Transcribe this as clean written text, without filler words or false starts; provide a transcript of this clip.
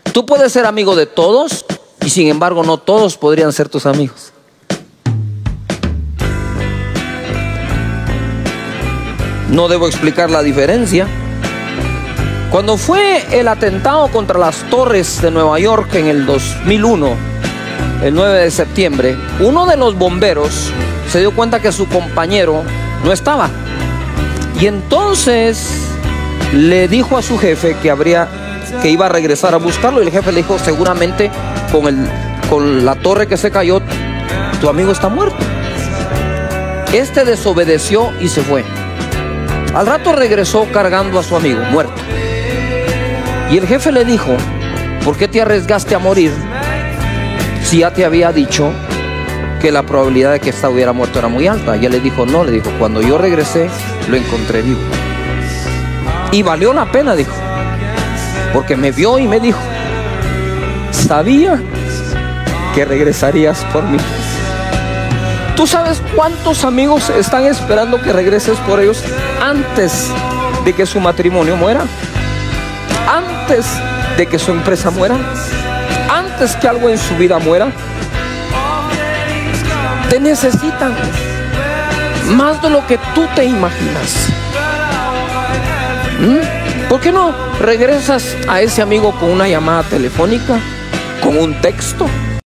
Tú puedes ser amigo de todos y sin embargo no todos podrían ser tus amigos. No debo explicar la diferencia. Cuando fue el atentado contra las torres de Nueva York en el 2001, el 9 de septiembre, uno de los bomberos se dio cuenta que su compañero no estaba. Y entonces le dijo a su jefe que iba a regresar a buscarlo. Y el jefe le dijo: seguramente con la torre que se cayó, tu amigo está muerto. Este desobedeció y se fue. Al rato regresó cargando a su amigo muerto. Y el jefe le dijo: ¿por qué te arriesgaste a morir si ya te había dicho que la probabilidad de que esta hubiera muerto era muy alta? Y él le dijo: no, le dijo, cuando yo regresé lo encontré vivo. Y valió la pena, dijo, porque me vio y me dijo: sabía que regresarías por mí. ¿Tú sabes cuántos amigos están esperando que regreses por ellos antes de que su matrimonio muera? Antes de que su empresa muera, antes que algo en su vida muera. Te necesitan más de lo que tú te imaginas. ¿Por qué no regresas a ese amigo con una llamada telefónica, con un texto?